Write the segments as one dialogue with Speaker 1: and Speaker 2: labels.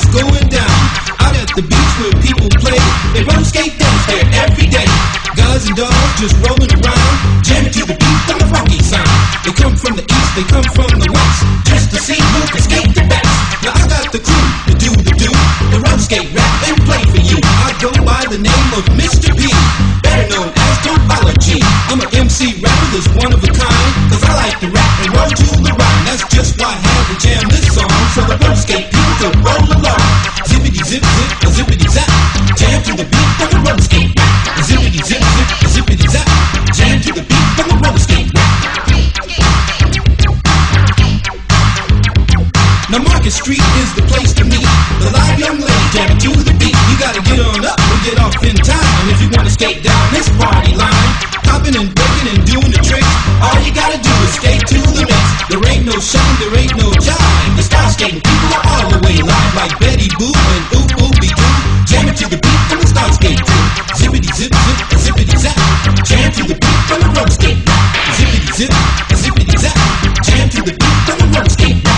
Speaker 1: it's going down. Out at the beach where people play, they roller skate dance there every day. Guys and dolls just rolling around, jamming to the beat of the funky sound. They come from the east, they come from the west, just to see who can skate the best. Now I got the crew to do the roller skate rap and play for you. I go by the name of Mr.P, better known as Topology. I'm an MC rapper that's one of a kind, cause I like to rap and roll to the rhyme. That's just why I had to jam this song, so the roller skate people could roll along. Zippity zip zip, a zippity zap, jam to the beat of the roller skate rap. A zippity zip zip, a zippity zap, jam to the beat of the roller skate rap. Now Market Street is the place to meet the live young lady jamming to the beat. You gotta get on up and get off in time if you wanna skate down this party line. Hopping and breaking and doing the tricks, all you gotta do is skate to the mix. There ain't no shame, there ain't no jive. The star skating people are all the way live, like Betty Boo and Ooh Ooh Be Doo, jamming to the beat from the star skate crew. Zippity zip zip, a zippity zap, jam to the beat from the roller skate rap. Zippity zip, a zippity zap, jam to the beat from the roller skate rap.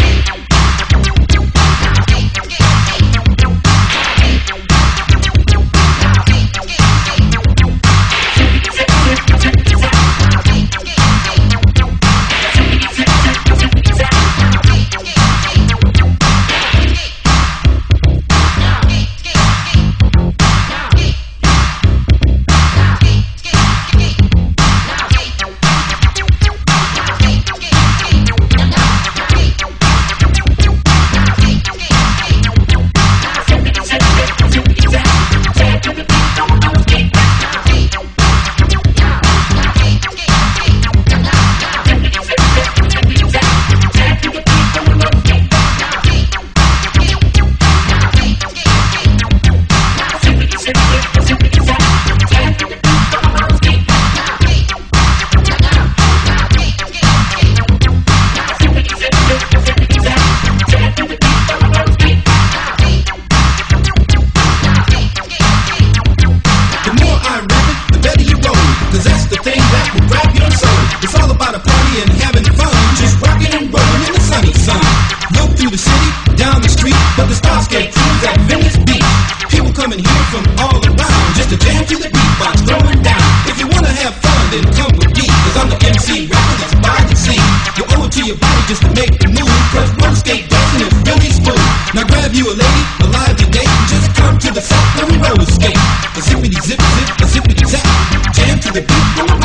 Speaker 1: It's all about a party and having fun, just rocking and rolling in the sunny sun. Look through the city, down the street, but the star skate crew's at Venice Beach. People coming here from all around, just to jam to the beatbox going down. If you wanna have fun, then come with me, cause I'm the MC rapper that's by the sea. You owe it to your body just to make the move, cause roller skate dancing is really smooth. Now grab you a lady, alive today, and just come to the south where we roller skate. A zippity zip zip, a zippity zap, jam to the beat from the